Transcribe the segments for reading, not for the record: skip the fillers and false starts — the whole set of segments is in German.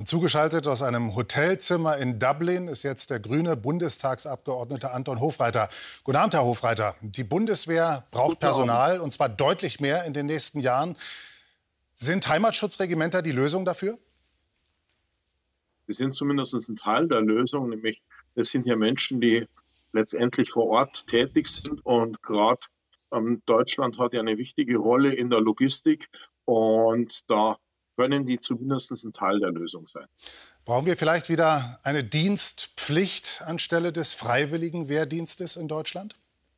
Zugeschaltet aus einem Hotelzimmer in Dublin ist jetzt der grüne Bundestagsabgeordnete Anton Hofreiter. Guten Abend, Herr Hofreiter. Die Bundeswehr braucht Personal, und zwar deutlich mehr in den nächsten Jahren. Sind Heimatschutzregimenter die Lösung dafür? Sie sind zumindest ein Teil der Lösung, nämlich es sind ja Menschen, die letztendlich vor Ort tätig sind, und gerade Deutschland hat ja eine wichtige Rolle in der Logistik, und da können die zumindest ein Teil der Lösung sein. Brauchen wir vielleicht wieder eine Dienstpflicht anstelle des freiwilligen Wehrdienstes in Deutschland?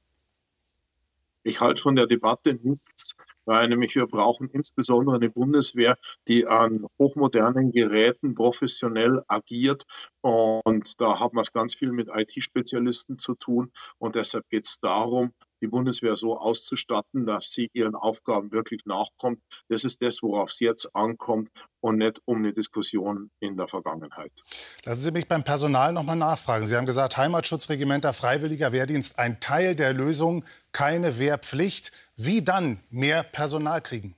Ich halte von der Debatte nichts, weil nämlich wir brauchen insbesondere eine Bundeswehr, die an hochmodernen Geräten professionell agiert. Und da haben wir es ganz viel mit IT-Spezialisten zu tun. Und deshalb geht es darum, die Bundeswehr so auszustatten, dass sie ihren Aufgaben wirklich nachkommt. Das ist das, worauf es jetzt ankommt, und nicht um eine Diskussion in der Vergangenheit. Lassen Sie mich beim Personal noch mal nachfragen. Sie haben gesagt, Heimatschutzregimenter, freiwilliger Wehrdienst, ein Teil der Lösung, keine Wehrpflicht. Wie dann mehr Personal kriegen?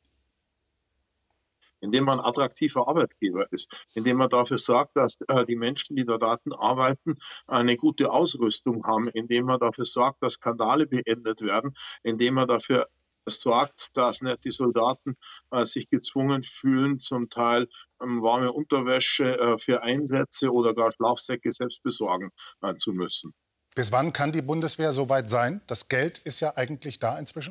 Indem man ein attraktiver Arbeitgeber ist, indem man dafür sorgt, dass die Menschen, die da Daten arbeiten, eine gute Ausrüstung haben, indem man dafür sorgt, dass Skandale beendet werden, indem man dafür sorgt, dass nicht die Soldaten sich gezwungen fühlen, zum Teil warme Unterwäsche für Einsätze oder gar Schlafsäcke selbst besorgen zu müssen. Bis wann kann die Bundeswehr so weit sein? Das Geld ist ja eigentlich da inzwischen.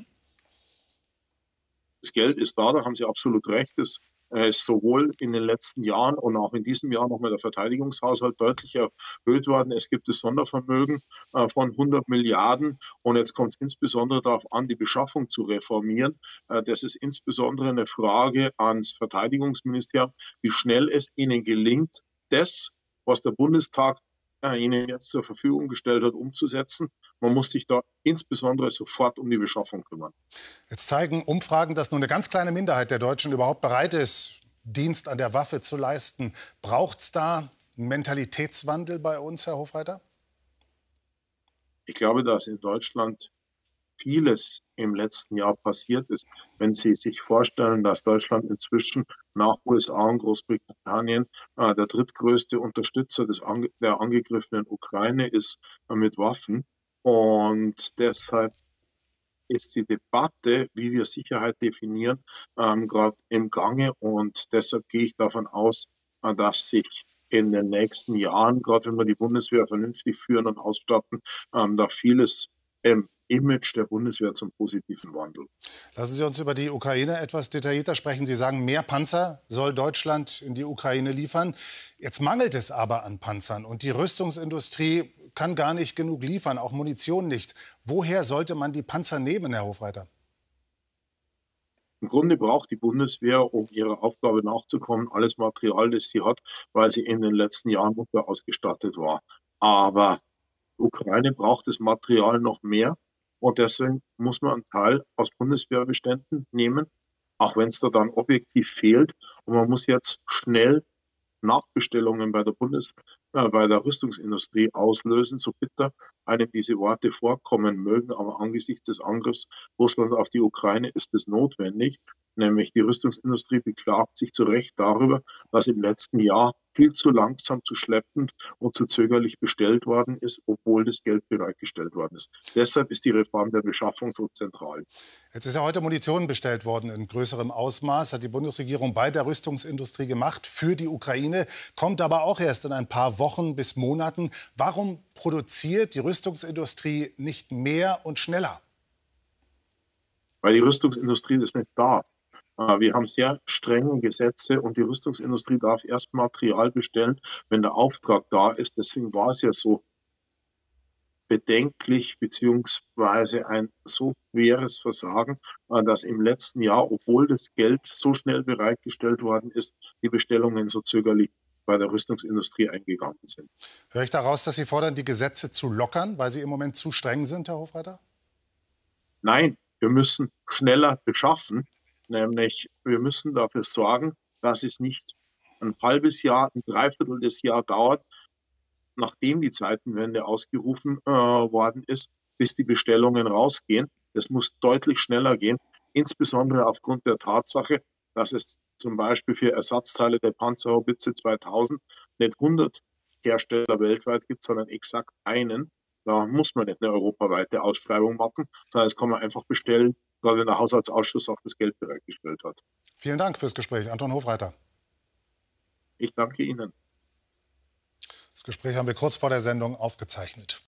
Das Geld ist da haben Sie absolut recht. Es ist sowohl in den letzten Jahren und auch in diesem Jahr nochmal der Verteidigungshaushalt deutlich erhöht worden. Es gibt das Sondervermögen von 100 Milliarden. Und jetzt kommt es insbesondere darauf an, die Beschaffung zu reformieren. Das ist insbesondere eine Frage ans Verteidigungsministerium, wie schnell es ihnen gelingt, das, was der Bundestag ihnen jetzt zur Verfügung gestellt hat, umzusetzen. Man muss sich da insbesondere sofort um die Beschaffung kümmern. Jetzt zeigen Umfragen, dass nur eine ganz kleine Minderheit der Deutschen überhaupt bereit ist, Dienst an der Waffe zu leisten. Braucht es da einen Mentalitätswandel bei uns, Herr Hofreiter? Ich glaube, dass in Deutschland vieles im letzten Jahr passiert ist. Wenn Sie sich vorstellen, dass Deutschland inzwischen nach USA und Großbritannien der drittgrößte Unterstützer der angegriffenen Ukraine ist mit Waffen. Und deshalb ist die Debatte, wie wir Sicherheit definieren, gerade im Gange. Und deshalb gehe ich davon aus, dass sich in den nächsten Jahren, gerade wenn wir die Bundeswehr vernünftig führen und ausstatten, da vieles im Image der Bundeswehr zum Positiven wandelt. Lassen Sie uns über die Ukraine etwas detaillierter sprechen. Sie sagen, mehr Panzer soll Deutschland in die Ukraine liefern. Jetzt mangelt es aber an Panzern, und die Rüstungsindustrie kann gar nicht genug liefern, auch Munition nicht. Woher sollte man die Panzer nehmen, Herr Hofreiter? Im Grunde braucht die Bundeswehr, um ihrer Aufgabe nachzukommen, alles Material, das sie hat, weil sie in den letzten Jahren unterausgestattet war. Aber die Ukraine braucht das Material noch mehr. Und deswegen muss man einen Teil aus Bundeswehrbeständen nehmen, auch wenn es da dann objektiv fehlt. Und man muss jetzt schnell Nachbestellungen bei der Rüstungsindustrie auslösen, so bitter einem diese Worte vorkommen mögen. Aber angesichts des Angriffs Russland auf die Ukraine ist es notwendig. Nämlich die Rüstungsindustrie beklagt sich zu Recht darüber, dass im letzten Jahr viel zu langsam, zu schleppend und zu zögerlich bestellt worden ist, obwohl das Geld bereitgestellt worden ist. Deshalb ist die Reform der Beschaffung so zentral. Jetzt ist ja heute Munition bestellt worden in größerem Ausmaß, hat die Bundesregierung bei der Rüstungsindustrie gemacht für die Ukraine, kommt aber auch erst in ein paar Wochen bis Monaten. Warum produziert die Rüstungsindustrie nicht mehr und schneller? Weil die Rüstungsindustrie das nicht darf. Wir haben sehr strenge Gesetze, und die Rüstungsindustrie darf erst Material bestellen, wenn der Auftrag da ist. Deswegen war es ja so bedenklich beziehungsweise ein so schweres Versagen, dass im letzten Jahr, obwohl das Geld so schnell bereitgestellt worden ist, die Bestellungen so zögerlich bei der Rüstungsindustrie eingegangen sind. Höre ich daraus, dass Sie fordern, die Gesetze zu lockern, weil sie im Moment zu streng sind, Herr Hofreiter? Nein, wir müssen schneller beschaffen. Nämlich, wir müssen dafür sorgen, dass es nicht ein halbes Jahr, ein Dreiviertel des Jahr dauert, nachdem die Zeitenwende ausgerufen worden ist, bis die Bestellungen rausgehen. Das muss deutlich schneller gehen, insbesondere aufgrund der Tatsache, dass es zum Beispiel für Ersatzteile der Panzerhaubitze 2000 nicht 100 Hersteller weltweit gibt, sondern exakt einen. Da muss man nicht eine europaweite Ausschreibung machen, sondern das kann man einfach bestellen, gerade wenn der Haushaltsausschuss auch das Geld bereitgestellt hat. Vielen Dank fürs Gespräch, Anton Hofreiter. Ich danke Ihnen. Das Gespräch haben wir kurz vor der Sendung aufgezeichnet.